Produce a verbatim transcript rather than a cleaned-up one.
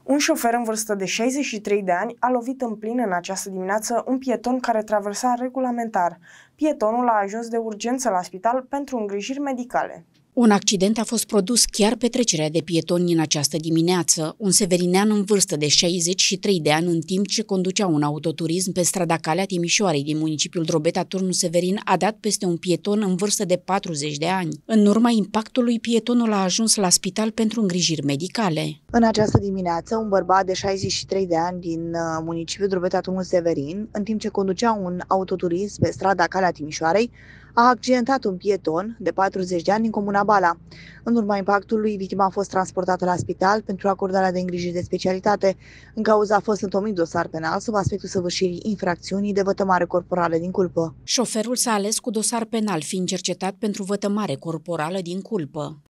Un șofer în vârstă de șaizeci și trei de ani a lovit în plin în această dimineață un pieton care traversa regulamentar. Pietonul a ajuns de urgență la spital pentru îngrijiri medicale. Un accident a fost produs chiar pe trecerea de pietoni în această dimineață. Un severinean în vârstă de șaizeci și trei de ani, în timp ce conducea un autoturism pe strada Calea Timișoarei din municipiul Drobeta, Turnul Severin, a dat peste un pieton în vârstă de patruzeci de ani. În urma impactului, pietonul a ajuns la spital pentru îngrijiri medicale. În această dimineață, un bărbat de șaizeci și trei de ani din municipiul Drobeta, Turnul Severin, în timp ce conducea un autoturism pe strada Calea Timișoarei, a accidentat un pieton de patruzeci de ani din comuna Bala. În urma impactului, victima a fost transportată la spital pentru acordarea de îngrijiri de specialitate. În cauza a fost întomit dosar penal sub aspectul săvârșirii infracțiunii de vătămare corporală din culpă. Șoferul s-a ales cu dosar penal, fiind cercetat pentru vătămare corporală din culpă.